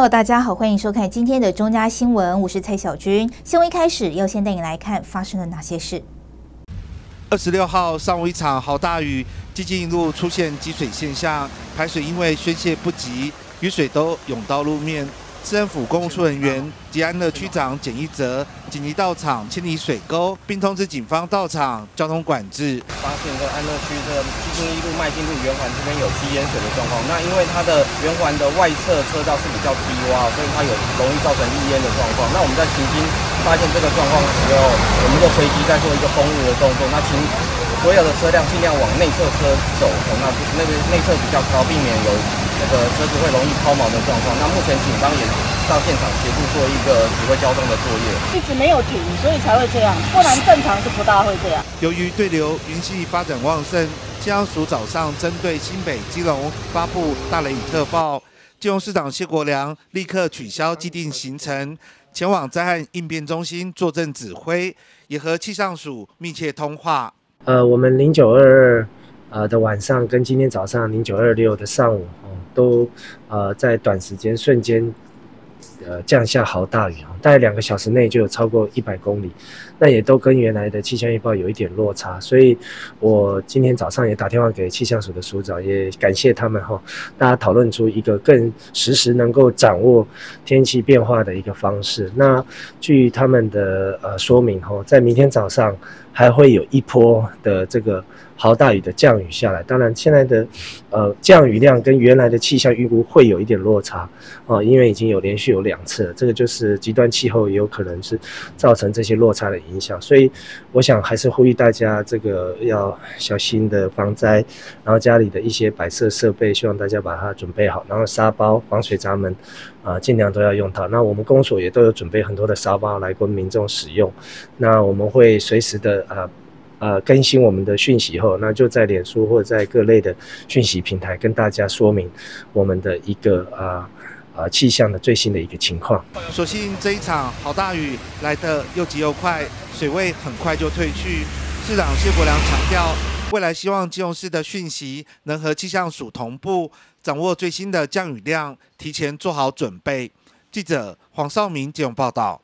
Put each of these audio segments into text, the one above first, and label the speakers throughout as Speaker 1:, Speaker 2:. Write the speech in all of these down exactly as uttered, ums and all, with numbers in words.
Speaker 1: Hello， 大家好，欢迎收看今天的中嘉新闻，我是蔡小军。新闻一开始要先带你来看发生了哪些事。
Speaker 2: 二十六号上午一场好大雨，基金一路出现积水现象，排水因为宣泄不及，雨水都涌到路面。市政府公务处人员及安乐区长简一泽紧急到场清理水沟，并通知警方到场交通管制。
Speaker 3: 发现这安乐区的基金一路迈进路圆环这边有积淹水的状况，那因为它的圆环的外侧车道是比较低洼，所以它有容易造成溢淹的状况。那我们在行经发现这个状况的时候，我们就随即在做一个封路的动作，那请所有的车辆尽量往内侧车走，那那个内侧比较高，避免有那个车子会容易抛锚的状况。那目前警方也到现场协助做一个指挥交通的作业，
Speaker 4: 一直没有停，所以才会这样，不然正常是不大会这样。
Speaker 2: 由于对流云系发展旺盛，气象署早上针对新北、基隆发布大雷雨特报，基隆市长谢国良立刻取消既定行程，前往灾害应变中心坐镇指挥，也和气象署密切通话。
Speaker 5: 呃，我们零九二二呃的晚上跟今天早上零九二六的上午哦，都呃在短时间瞬间呃降下豪大雨，大概两个小时内就有超过一百公里，那也都跟原来的气象预报有一点落差，所以我今天早上也打电话给气象署的署长，也感谢他们哈，大家讨论出一个更实时能够掌握天气变化的一个方式。那据他们的呃说明哈，在明天早上还会有一波的这个豪大雨的降雨下来，当然现在的呃降雨量跟原来的气象预估会有一点落差哦、呃，因为已经有连续有两次了，这个就是极端气候也有可能是造成这些落差的影响，所以我想还是呼吁大家这个要小心的防灾，然后家里的一些摆设设备，希望大家把它准备好，然后沙包、防水闸门啊、呃，尽量都要用到。那我们公所也都有准备很多的沙包来供民众使用，那我们会随时的啊。呃，更新我们的讯息后，那就在脸书或者在各类的讯息平台跟大家说明我们的一个啊啊气象的最新的一个情况。
Speaker 2: 所幸这一场好大雨来得又急又快，水位很快就退去。市长谢国良强调，未来希望基隆市的讯息能和气象署同步，掌握最新的降雨量，提前做好准备。记者黄少明基隆报道。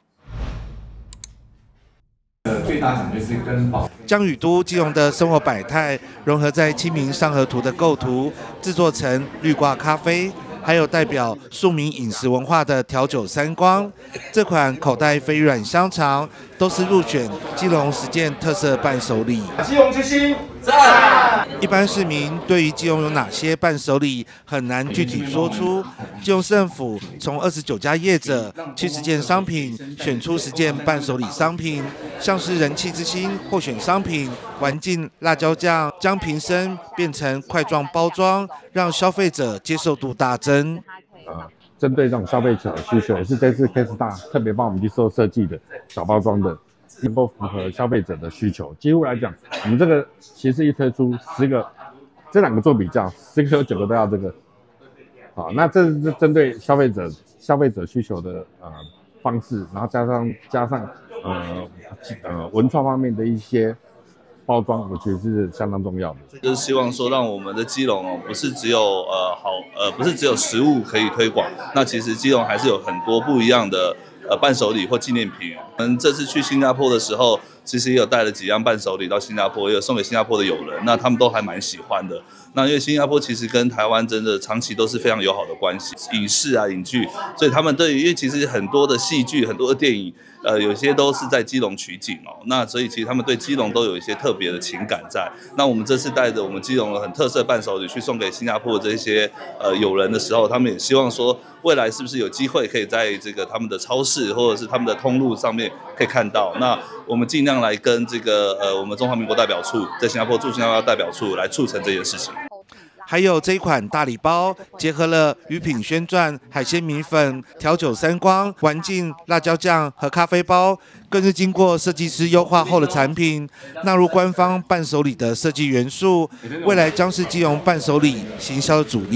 Speaker 6: 最大奖就是跟保
Speaker 2: 将雨都基隆的生活百态融合在清明上河图的构图，制作成绿挂咖啡，还有代表庶民饮食文化的调酒三光。这款口袋飞软香肠都是入选基隆实践特色伴手礼。
Speaker 3: 基隆之星在。
Speaker 2: 一般市民对于基隆有哪些伴手礼很难具体说出，基隆市政府从二十九家业者七十件商品选出十件伴手礼商品，像是人气之星候选商品环境辣椒酱，将瓶身变成块状包装，让消费者接受度大增。
Speaker 6: 呃，针对这种消费者的需求，也是这次 Case 大特别帮我们去做设计的小包装的，能够符合消费者的需求。几乎来讲，我们这个其实一推出十个，这两个做比较，十个有九个都要这个。好，那这是针对消费者消费者需求的呃方式，然后加上加上呃呃文创方面的一些包装，我觉得是相当重要的。
Speaker 7: 就是希望说，让我们的基隆哦，不是只有呃好呃，不是只有食物可以推广，那其实基隆还是有很多不一样的呃伴手礼或纪念品。我们这次去新加坡的时候，其实也有带了几样伴手礼到新加坡，也有送给新加坡的友人，那他们都还蛮喜欢的。那因为新加坡其实跟台湾真的长期都是非常友好的关系，影视啊、影剧，所以他们对于因为其实很多的戏剧、很多的电影，呃，有些都是在基隆取景哦。那所以其实他们对基隆都有一些特别的情感在。那我们这次带着我们基隆的很特色伴手礼去送给新加坡的这些呃友人的时候，他们也希望说，未来是不是有机会可以在这个他们的超市或者是他们的通路上面可以看到。那我们尽量来跟这个呃我们中华民国代表处在新加坡驻新加坡代表处来促成这件事情。
Speaker 2: 还有这一款大礼包，结合了鱼品宣传、海鲜米粉、调酒三光、环境辣椒酱和咖啡包，更是经过设计师优化后的产品，纳入官方伴手礼的设计元素，未来将是基隆伴手礼行销的主力。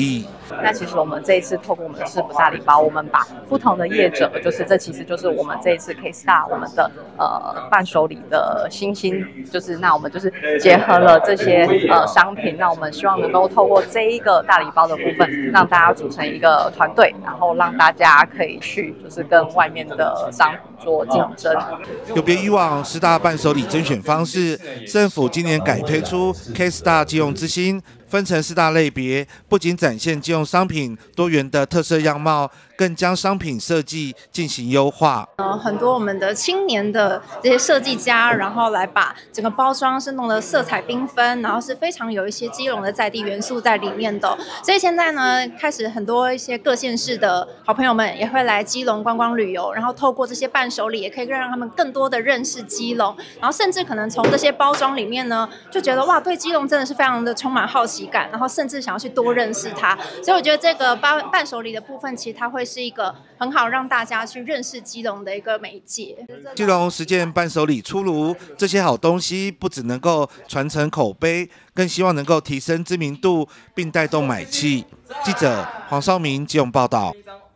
Speaker 8: 那其实我们这一次透过我们的市府大礼包，我们把不同的业者，就是这其实就是我们这一次 K-Star 我们的呃伴手礼的新兴，就是那我们就是结合了这些呃商品，那我们希望能够透过这一个大礼包的部分，让大家组成一个团队，然后让大家可以去就是跟外面的商品做竞争。
Speaker 2: 有别以往十大伴手礼甄选方式，政府今年改推出 K-Star 基隆之星，分成四大类别，不仅展现基隆商品多元的特色样貌，更将商品设计进行优化。
Speaker 9: 呃，很多我们的青年的这些设计家，然后来把整个包装是弄得色彩缤纷，然后是非常有一些基隆的在地元素在里面的。所以现在呢，开始很多一些各县市的好朋友们也会来基隆观光旅游，然后透过这些伴手礼，也可以让他们更多的认识基隆，然后甚至可能从这些包装里面呢，就觉得哇，对基隆真的是非常的充满好奇感，然后甚至想要去多认识它。所以我觉得这个伴伴手礼的部分，其实它会是一个很好让大家去认识基隆的一个媒介。
Speaker 2: 基隆实践伴手礼出炉，这些好东西不只能够传承口碑，更希望能够提升知名度，并带动买气。记者黄绍明基隆报道。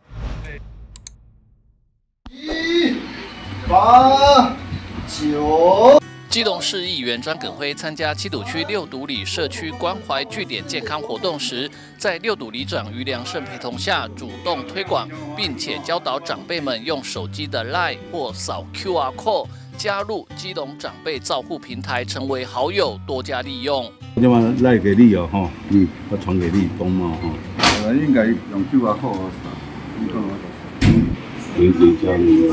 Speaker 10: 一八九。
Speaker 11: 基隆市议员张耿辉参加七堵区六堵里社区关怀据点健康活动时，在六堵里长于良胜陪同下，主动推广，并且教导长辈们用手机的 LINE 或扫 Q R code 加入基隆长辈照护平台，成为好友，多加利用。
Speaker 12: 我就嘛赖给你哦，吼，嗯，我传给你公嘛，吼。
Speaker 10: 我应该用 Q R code 扫，你看我就扫。
Speaker 12: 连接加入。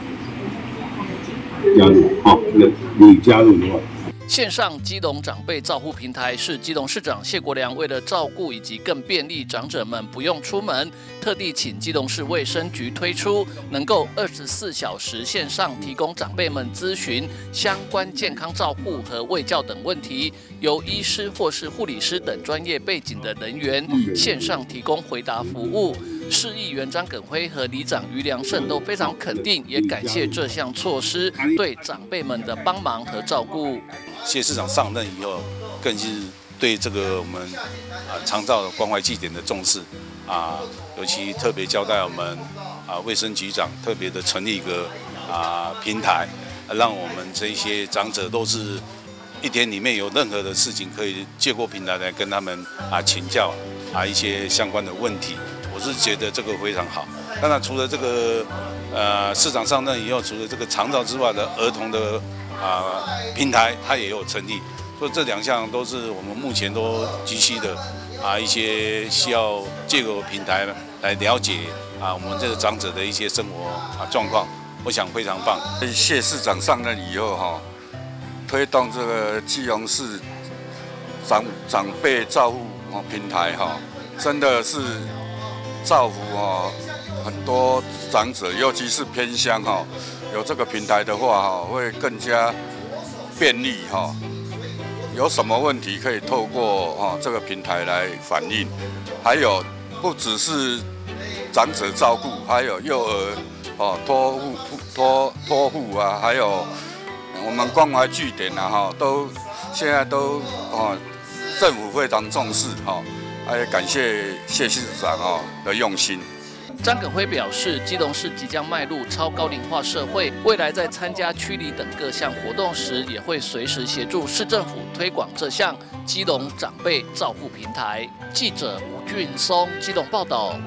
Speaker 12: 加入好，那你加入的话，
Speaker 11: 线上基隆长辈照护平台是基隆市长谢国良为了照顾以及更便利长者们不用出门，特地请基隆市卫生局推出，能够二十四小时线上提供长辈们咨询相关健康照护和卫教等问题，由医师或是护理师等专业背景的人员线上提供回答服务。市议员张耿辉和里长于良胜都非常肯定，也感谢这项措施对长辈们的帮忙和照顾。
Speaker 13: 谢市长上任以后，更是对这个我们啊长照关怀据点的重视啊，尤其特别交代我们啊卫生局长特别的成立一个啊平台，让我们这些长者都是一天里面有任何的事情可以借过平台来跟他们啊请教啊一些相关的问题。我是觉得这个非常好。当然，除了这个呃市长上任以后，除了这个长照之外的儿童的啊、呃、平台，它也有成立。所以这两项都是我们目前都急需的啊一些需要借由平台来了解啊我们这个长者的一些生活啊状况，我想非常棒。
Speaker 14: 谢市长上任以后哈，推动这个基隆市长长辈照护平台哈，真的是。造福哈很多长者，尤其是偏乡哈，有这个平台的话哈，会更加便利哈。有什么问题可以透过哈这个平台来反映，还有不只是长者照顾，还有幼儿哦托护托托护啊，还有我们关怀据点啊哈，都现在都哦政府非常重视哈。也感谢谢市长哦的用心。
Speaker 11: 张耿辉表示，基隆市即将迈入超高龄化社会，未来在参加区里等各项活动时，也会随时协助市政府推广这项基隆长辈照护平台。记者吴俊松基隆报道。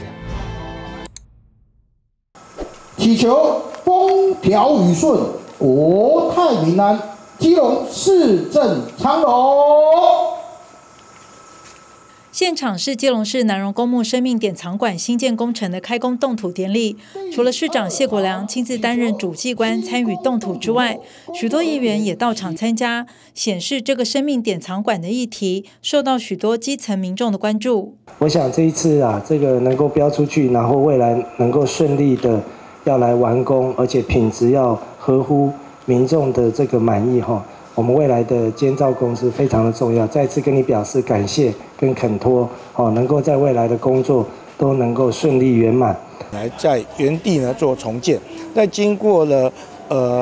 Speaker 15: 祈求风调雨顺，国泰民安，基隆市政昌隆。
Speaker 16: 现场是基隆市南荣公墓生命典藏馆新建工程的开工动土典礼，除了市长谢国良亲自担任主祭官参与动土之外，许多议员也到场参加，显示这个生命典藏馆的议题受到许多基层民众的关注。
Speaker 5: 我想这一次啊，这个能够标出去，然后未来能够顺利的要来完工，而且品质要合乎民众的这个满意哈。我们未来的监造公司非常的重要，再次跟你表示感谢跟恳托，哦，能够在未来的工作都能够顺利圆满。
Speaker 17: 来在原地呢做重建，在经过了呃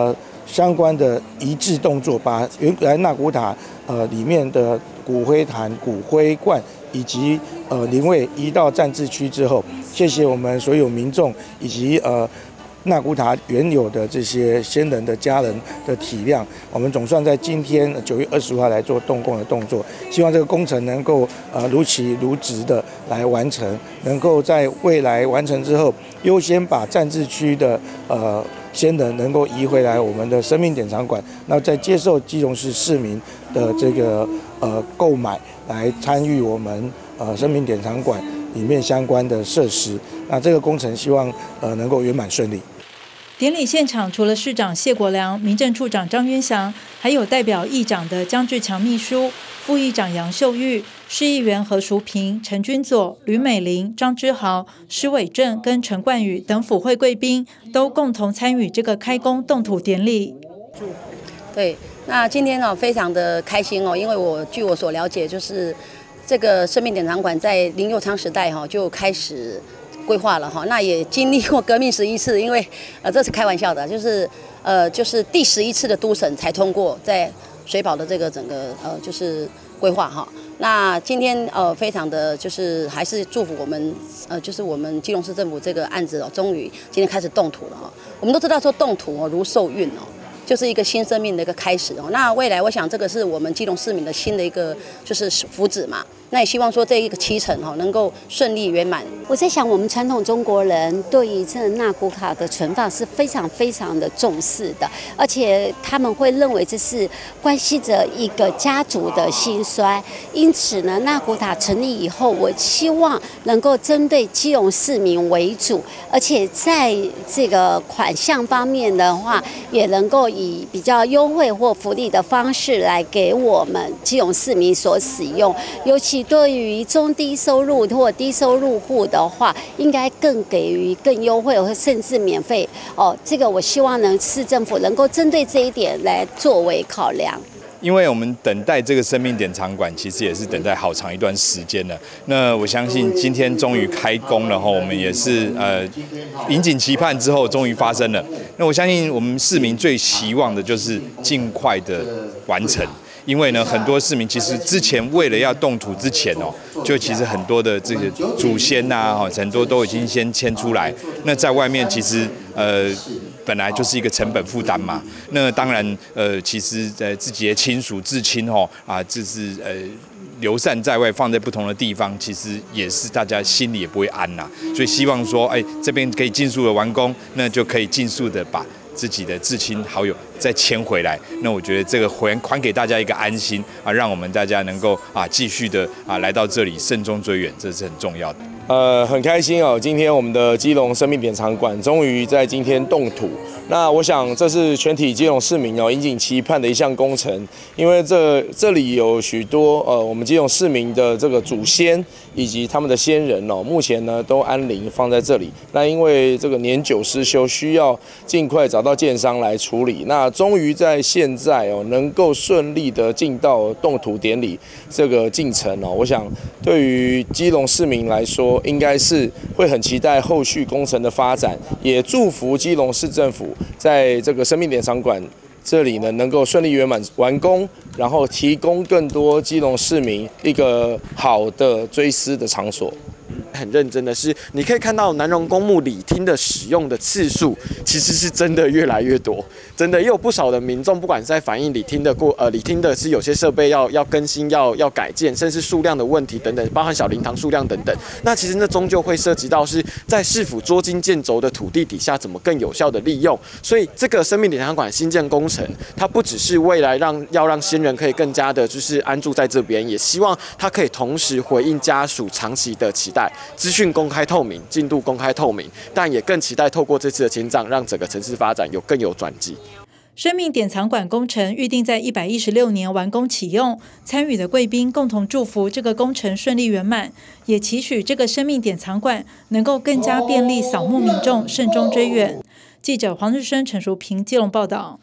Speaker 15: 相关的移置动作，把原来纳古塔呃里面的骨灰坛、骨灰罐以及呃灵位移到暂置区之后，谢谢我们所有民众以及呃纳古塔原有的这些先人的家人的体谅，我们总算在今天九月二十五号来做动工的动作，希望这个工程能够呃如期如职的来完成，能够在未来完成之后，优先把暂置区的呃。先人能够移回来我们的生命典藏馆，那在接受基隆市市民的这个呃购买，来参与我们呃生命典藏馆里面相关的设施。那这个工程希望呃能够圆满顺利。
Speaker 16: 典礼现场除了市长谢国良、民政处长张渊祥，还有代表议长的江志强秘书、副议长杨秀玉、市议员何淑平、陈君佐、吕美玲、张之豪、施伟正跟陈冠宇等府会贵宾都共同参与这个开工动土典礼。
Speaker 17: 对，那今天呢、哦、非常的开心哦，因为我据我所了解，就是这个生命典藏馆在林右昌时代哈、哦、就开始规划了哈，那也经历过革命十一次，因为呃这是开玩笑的，就是呃就是第十一次的都审才通过在水保的这个整个呃就是规划哈。那今天呃非常的就是还是祝福我们呃就是我们基隆市政府这个案子哦，终于今天开始动土了哈。我们都知道说动土哦如受孕哦。就是一个新生命的一个开始哦。那未来，我想这个是我们基隆市民的新的一个就是福祉嘛。那也希望说这一个期程哈能够顺利圆满。
Speaker 18: 我在想，我们传统中国人对于这纳古塔的存放是非常非常的重视的，而且他们会认为这是关系着一个家族的兴衰。因此呢，纳古塔成立以后，我希望能够针对基隆市民为主，而且在这个款项方面的话，也能够以比较优惠或福利的方式来给我们基隆市民所使用，尤其对于中低收入或低收入户的话，应该更给予更优惠或甚至免费哦。这个我希望呢，市政府能够针对这一点来作为考量。
Speaker 19: 因为我们等待这个生命典藏馆，其实也是等待好长一段时间了。那我相信今天终于开工了哈，我们也是呃引颈期盼之后终于发生了。那我相信我们市民最期望的就是尽快的完成。因为呢，很多市民其实之前为了要动土之前哦，就其实很多的这个祖先呐，哈，很多都已经先迁出来。那在外面其实呃本来就是一个成本负担嘛。那当然呃，其实呃自己的亲属至亲哦啊，就是呃流散在外，放在不同的地方，其实也是大家心里也不会安呐。所以希望说，哎，这边可以尽速的完工，那就可以尽速的把自己的至亲好友再迁回来，那我觉得这个还还给大家一个安心啊，让我们大家能够啊继续的啊来到这里慎终追远，这是很重要的。
Speaker 20: 呃，很开心哦，今天我们的基隆生命典藏馆终于在今天动土。那我想这是全体基隆市民哦引颈期盼的一项工程，因为这这里有许多呃我们基隆市民的这个祖先以及他们的先人哦，目前呢都安灵放在这里。那因为这个年久失修，需要尽快找到建商来处理。那终于在现在哦能够顺利的进到动土典礼这个进程哦，我想对于基隆市民来说，应该是会很期待后续工程的发展，也祝福基隆市政府在这个生命典藏馆这里呢能够顺利圆满完工，然后提供更多基隆市民一个好的追思的场所。
Speaker 21: 很认真的是，你可以看到南荣公墓礼厅的使用的次数，其实是真的越来越多，真的也有不少的民众，不管是在反映礼厅的过呃礼厅的是有些设备要要更新、要要改建，甚至数量的问题等等，包含小灵堂数量等等。那其实那终究会涉及到是在市府捉襟见肘的土地底下，怎么更有效的利用。所以这个生命典藏馆新建工程，它不只是未来让要让先人可以更加的就是安住在这边，也希望它可以同时回应家属长期的期待。资讯公开透明，进度公开透明，但也更期待透过这次的迁葬，让整个城市发展有更有转机。
Speaker 16: 生命典藏馆工程预定在一百一十六年完工启用，参与的贵宾共同祝福这个工程顺利圆满，也期许这个生命典藏馆能够更加便利扫墓民众慎终追远。记者黄日升、陈淑平基隆报道。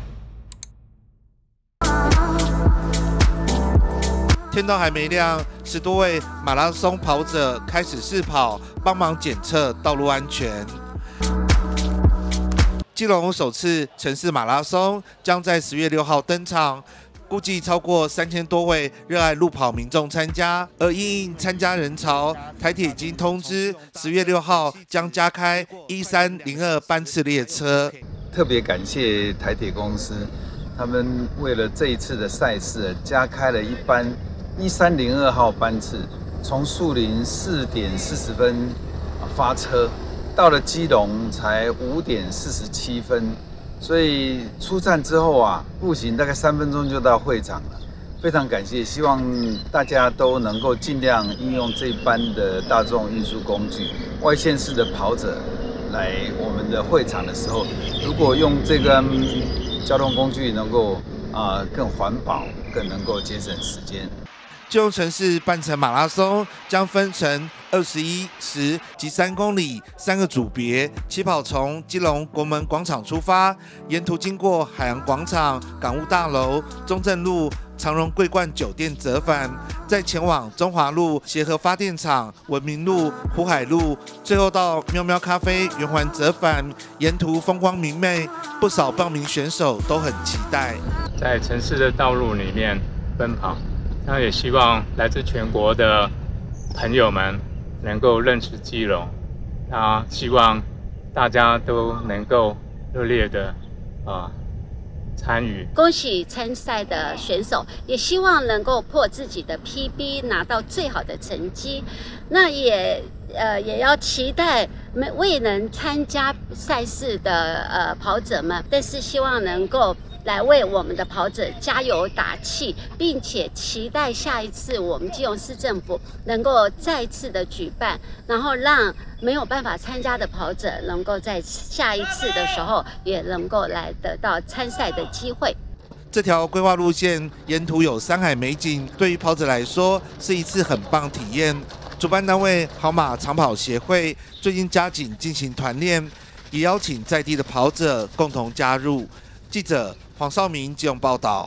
Speaker 2: 天都还没亮，十多位马拉松跑者开始试跑，帮忙检测道路安全。 基隆首次城市马拉松将在十月六号登场，估计超过三千多位热爱路跑民众参加。而因应参加人潮，台铁已经通知十月六号将加开一三零二班次列车。
Speaker 1: 特别感谢台铁公司，他们为了这一次的赛事，加开了一班一三零二号班次，从树林四点四十分发车。到了基隆才五点四十七分，所以出站之后啊，步行大概三分钟就到会场了。非常感谢，希望大家都能够尽量应用这班的大众运输工具。外县市的跑者来我们的会场的时候，如果用这个交通工具能够啊、呃、更环保，更能够节省时间。
Speaker 2: 基隆城市半程马拉松将分成二十一、十及三公里三个组别，起跑从基隆国门广场出发，沿途经过海洋广场、港务大楼、中正路、长荣桂冠酒店折返，再前往中华路协和发电厂、文明路、湖海路，最后到喵喵咖啡圆环折返，沿途风光明媚，不少报名选手都很期待。
Speaker 22: 在城市的道路里面奔跑。那也希望来自全国的朋友们能够认识基隆，那希望大家都能够热烈的啊参与。
Speaker 18: 恭喜参赛的选手，也希望能够破自己的 P B， 拿到最好的成绩。那也呃也要期待没未能参加赛事的呃跑者们，但是希望能够来为我们的跑者加油打气，并且期待下一次我们基隆市政府能够再次的举办，然后让没有办法参加的跑者能够在下一次的时候也能够来得到参赛的机会。
Speaker 2: 这条规划路线沿途有山海美景，对于跑者来说是一次很棒体验。主办单位好马长跑协会最近加紧进行团练，也邀请在地的跑者共同加入。记者黄少明基隆报道。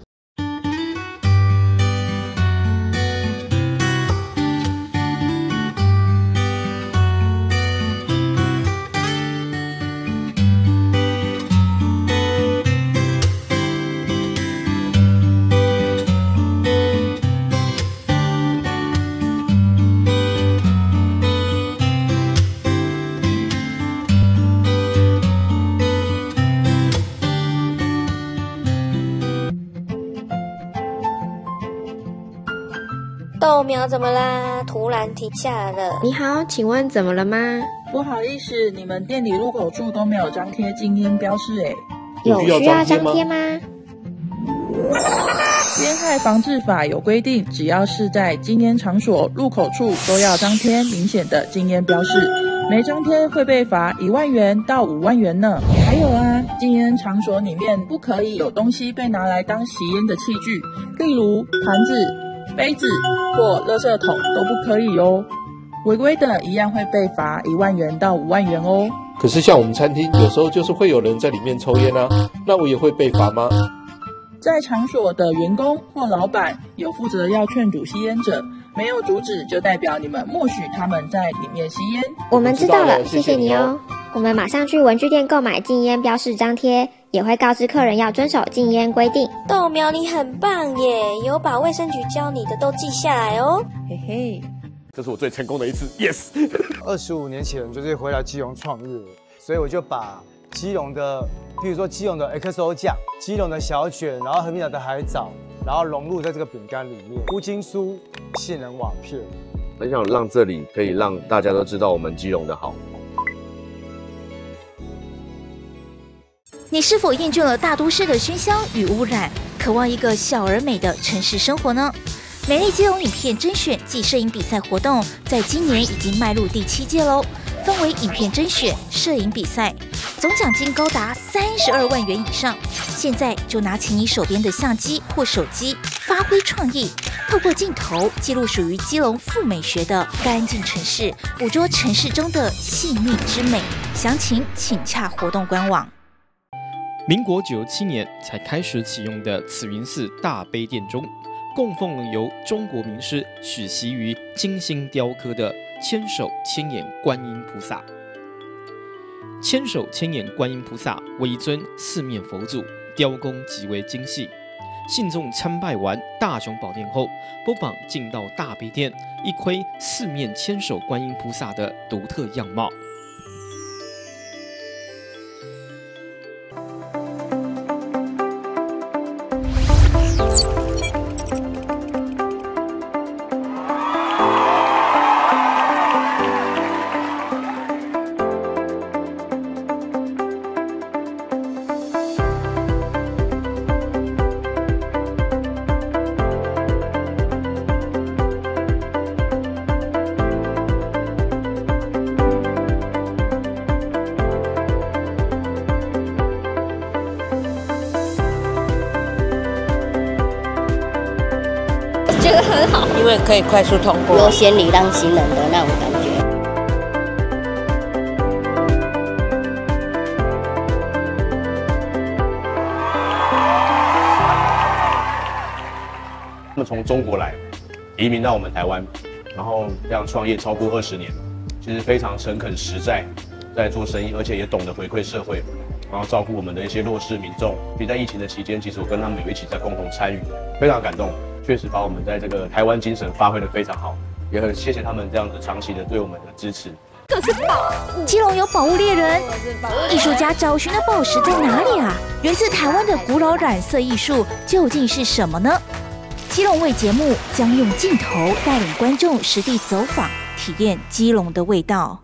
Speaker 23: 豆苗怎么啦？突然停下来了。你好，请问怎么了吗？
Speaker 24: 不好意思，你们店里入口处都没有张贴禁烟标示诶。
Speaker 23: 有需要张贴吗？
Speaker 24: 烟害防治法有规定，只要是在禁烟场所入口处都要张贴明显的禁烟标示，没张贴会被罚一万元到五万元呢。还有啊，禁烟场所里面不可以有东西被拿来当吸烟的器具，例如盘子、杯子或垃圾桶都不可以哦，违规的一样会被罚一万元到五万元哦。
Speaker 25: 可是像我们餐厅，有时候就是会有人在里面抽烟啊，那我也会被罚吗？
Speaker 24: 在场所的员工或老板有负责要劝阻吸烟者，没有阻止就代表你们默许他们在里面吸烟。
Speaker 23: 我们知道了，谢谢你哦。我们马上去文具店购买禁烟标示张贴，也会告知客人要遵守禁烟规定。豆苗你很棒耶，有把卫生局教你的都记下来哦。嘿嘿，
Speaker 20: 这是我最成功的一次 ，yes。
Speaker 26: 二十五年前就是回来基隆创业，所以我就把基隆的，譬如说基隆的 X O 酱、基隆的小卷，然后和平岛的海藻，然后融入在这个饼干里面，乌金酥、杏仁瓦片。
Speaker 27: 很想让这里可以让大家都知道我们基隆的好。
Speaker 28: 你是否厌倦了大都市的喧嚣与污染，渴望一个小而美的城市生活呢？美丽基隆影片甄选暨摄影比赛活动，在今年已经迈入第七届喽。分为影片甄选、摄影比赛，总奖金高达三十二万元以上。现在就拿起你手边的相机或手机，发挥创意，透过镜头记录属于基隆富美学的干净城市，捕捉城市中的细腻之美。详情请洽活动官网。
Speaker 29: 民国九十七年才开始启用的慈云寺大悲殿中，供奉了由中国名师许习于精心雕刻的千手千眼观音菩萨。 千手千眼观音菩萨为一尊四面佛祖，雕工极为精细。信众参拜完大雄宝殿后，不妨进到大悲殿，一窥四面千手观音菩萨的独特样貌。
Speaker 3: 觉得很好，因为可以快速通过，优先礼让行人的那种感觉。
Speaker 4: 他们从中国来，移民到我们台湾，然后这样创业超过二十年，其实非常诚恳实在，在做生意，而且也懂得回馈社会，然后照顾我们的一些弱势民众。所以在疫情的期间，其实我跟他们有一起在共同参与，非常感动。 确实把我们在这个台湾精神发挥得非常好，也很谢谢他们这样子长期的对我们的支持。
Speaker 28: 这是宝物，基隆有宝物猎人，艺术家找寻的宝石在哪里啊？源自台湾的古老染色艺术究竟是什么呢？基隆味节目将用镜头带领观众实地走访，体验基隆的味道。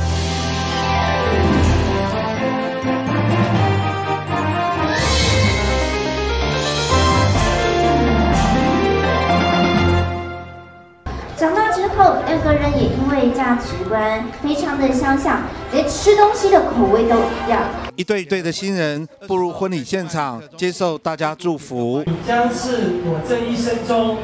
Speaker 23: 长大之后，两个人也因为价值观非常的相像，连吃东西的口味都一样。
Speaker 2: 一对一对的新人步入婚礼现场，接受大家祝福。
Speaker 6: 你将是我这一生中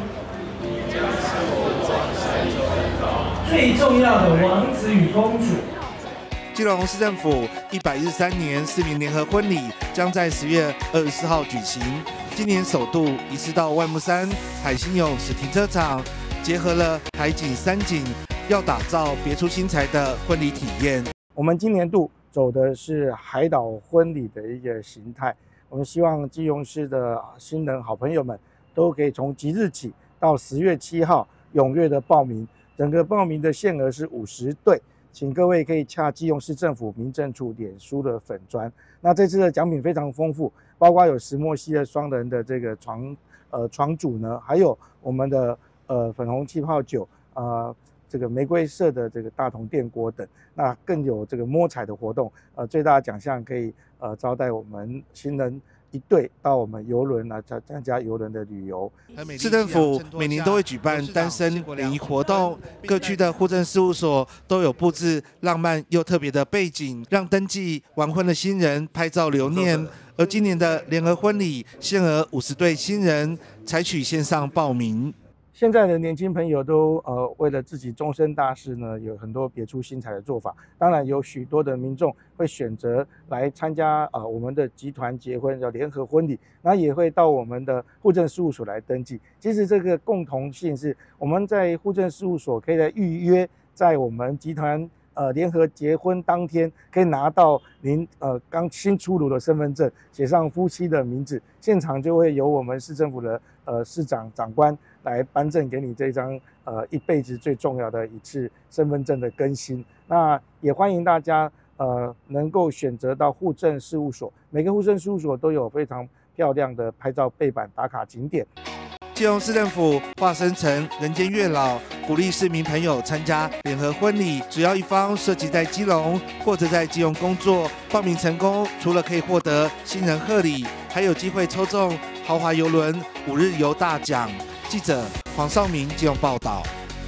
Speaker 6: 最重要的王子与公主。
Speaker 2: 基隆市政府一百一十三年市民联合婚礼将在十月二十四号举行。今年首度移师到外木山海星泳池停车场，结合了海景、山景，要打造别出心裁的婚礼体验。
Speaker 15: 我们今年度走的是海岛婚礼的一个形态。我们希望基隆市的新人好朋友们都可以从即日起到十月七号踊跃的报名。整个报名的限额是五十对。 请各位可以洽基隆市政府民政处脸书的粉专。那这次的奖品非常丰富，包括有石墨烯的双人的这个床呃床组呢，还有我们的呃粉红气泡酒，呃这个玫瑰色的这个大同电锅等。那更有这个摸彩的活动，呃最大的奖项可以呃招待我们新人。 一队到我们邮轮来参参加邮轮的旅游。
Speaker 2: 市政府每年都会举办单身联谊活动，各区的户政事务所都有布置浪漫又特别的背景，让登记完婚的新人拍照留念。而今年的联合婚礼，限额五十对新人，采取线上报名。
Speaker 15: 现在的年轻朋友都呃为了自己终身大事呢，有很多别出心裁的做法。当然，有许多的民众会选择来参加呃我们的集团结婚叫联合婚礼，那也会到我们的户政事务所来登记。其实这个共同性是我们在户政事务所可以来预约，在我们集团呃联合结婚当天，可以拿到您呃刚新出炉的身份证，写上夫妻的名字，现场就会由我们市政府的呃市长长官。 来颁证给你这张呃一辈子最重要的一次身份证的更新。那也欢迎大家呃能够选择到户政事务所，每个户政事务所都有非常漂亮的拍照背板打卡景点。
Speaker 2: 基隆市政府化身成人间月老，鼓励市民朋友参加联合婚礼。只要一方涉及在基隆或者在基隆工作，报名成功，除了可以获得新人贺礼，还有机会抽中豪华邮轮五日游大奖。 记者黄少明基隆报道。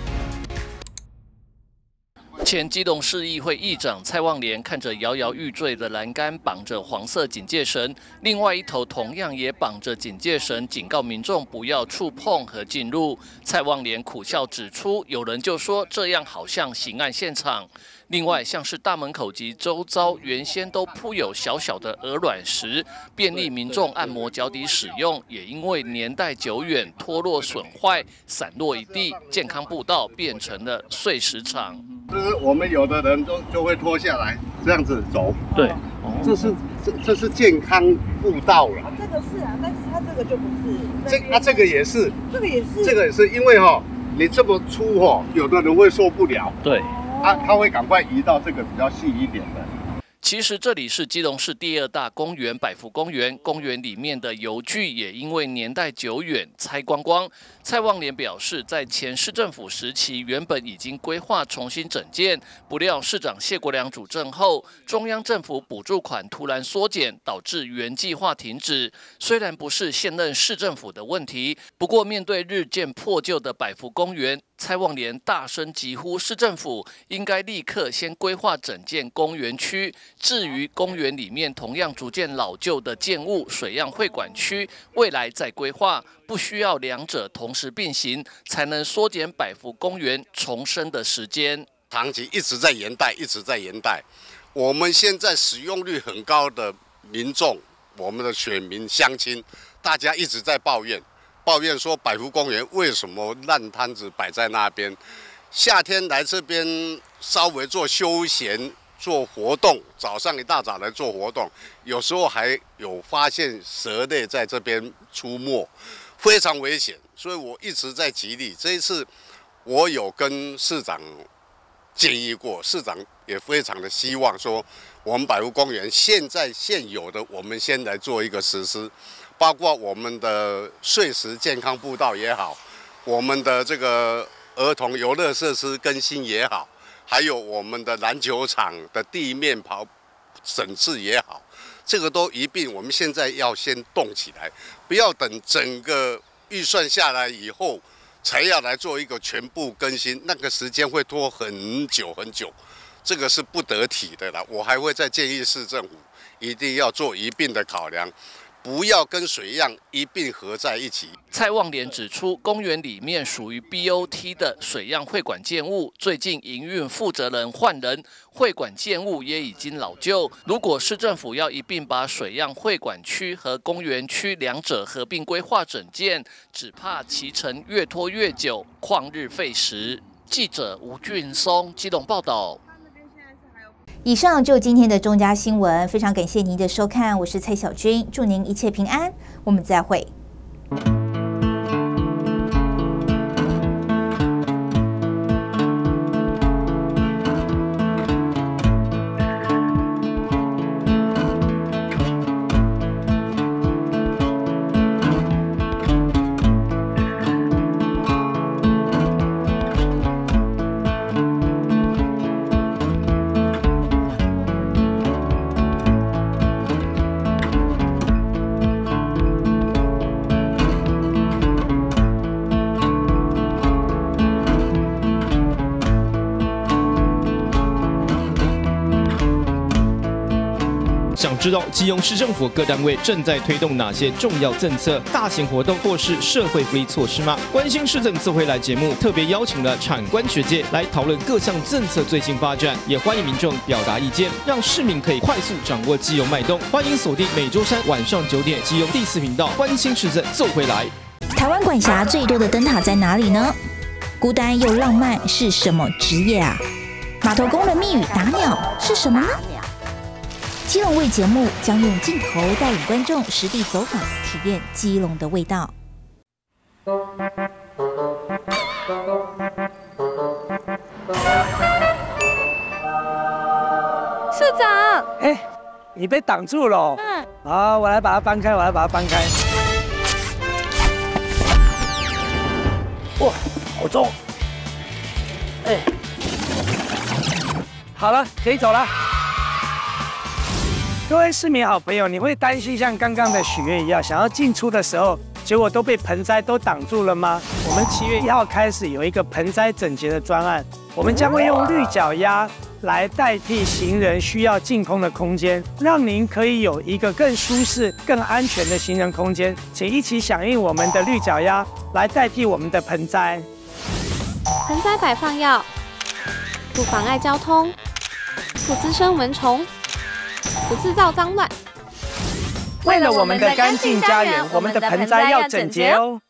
Speaker 11: 前基隆市议会议长蔡旺莲看着摇摇欲坠的栏杆，绑着黄色警戒绳，另外一头同样也绑着警戒绳，警告民众不要触碰和进入。蔡旺莲苦笑指出，有人就说这样好像刑案现场。 另外，像是大门口及周遭原先都铺有小小的鹅卵石，便利民众按摩脚底使用，也因为年代久远、脱落损坏、散落一地，健康步道变成了碎石场。
Speaker 5: 就是我们有的人就就会脱下来这样子走，对，这是这这是健康步道了。
Speaker 7: 啊，这个是啊，但是它这个就不是。
Speaker 5: 这啊，这个也是，
Speaker 7: 这个也是，
Speaker 5: 这个也是，因为哈、哦，你这么粗哈、哦，有的人会受不了。对。啊，他会赶快移到这个比较细一点的。
Speaker 11: 其实这里是基隆市第二大公园百福公园，公园里面的游具也因为年代久远拆光光。蔡旺莲表示，在前市政府时期原本已经规划重新整建，不料市长谢国良主政后，中央政府补助款突然缩减，导致原计划停止。虽然不是现任市政府的问题，不过面对日渐破旧的百福公园，蔡旺莲大声疾呼市政府应该立刻先规划整建公园区。至于公园里面同样逐渐老旧的建物水漾会馆区，未来再规划，不需要两者同时并行，才能缩减百福公园重生的时间。
Speaker 5: 长期一直在延贷，一直在延贷。我们现在使用率很高的民众，我们的选民乡亲，大家一直在抱怨。抱怨说百福公园为什么烂摊子摆在那边？夏天来这边稍微做休闲、做活动，早上一大早来做活动，有时候还有发现蛇类在这边出没，非常危险。所以我一直在极力。这一次我有跟市长建议过，市长也非常的希望说，我们百福公园现在现有的，我们先来做一个实施。包括我们的碎石健康步道也好，我们的这个儿童游乐设施更新也好，还有我们的篮球场的地面跑整治也好，这个都一并，我们现在要先动起来，不要等整个预算下来以后才要来做一个全部更新，那个时间会拖很久很久，这个是不得体的啦。我还会再建议市政府一定要做一并的考量。不要跟水漾一并合在一起。
Speaker 11: 蔡旺莲指出，公园里面属于 B O T 的水漾会馆建物，最近营运负责人换人，会馆建物也已经老旧。如果市政府要一并把水漾会馆区和公园区两者合并规划整建，只怕其程越拖越久，旷日费时。记者吴俊松基隆报道。
Speaker 28: 以上就今天的中嘉新闻，非常感谢您的收看，我是蔡小军，祝您一切平安，我们再会。
Speaker 29: 想知道基隆市政府各单位正在推动哪些重要政策、大型活动或是社会福利措施吗？关心市政自回来节目特别邀请了产官学界来讨论各项政策最新发展，也欢迎民众表达意见，让市民可以快速掌握基隆脉动。欢迎锁定每周三晚上九点基隆第四频道，关心市政自回来。
Speaker 28: 台湾管辖最多的灯塔在哪里呢？孤单又浪漫是什么职业啊？码头工人密语打鸟是什么呢？基隆卫节目将用镜头带领观众实地走访，体验基隆的味道。
Speaker 7: 市长，
Speaker 26: 哎，你被挡住了。嗯。好，我来把它搬开，我来把它搬开。哇，好重！哎，好了，可以走了。各位市民好朋友，你会担心像刚刚的许愿一样，想要进出的时候，结果都被盆栽都挡住了吗？我们七月一号开始有一个盆栽整洁的专案，我们将会用绿脚丫来代替行人需要净空的空间，让您可以有一个更舒适、更安全的行人空间。请一起响应我们的绿脚丫，来代替我们的盆栽。
Speaker 23: 盆栽摆放要不妨碍交通，
Speaker 8: 不滋生蚊虫，不制造脏乱。
Speaker 9: 为了我们的干净家园，我们的盆栽要整洁哦。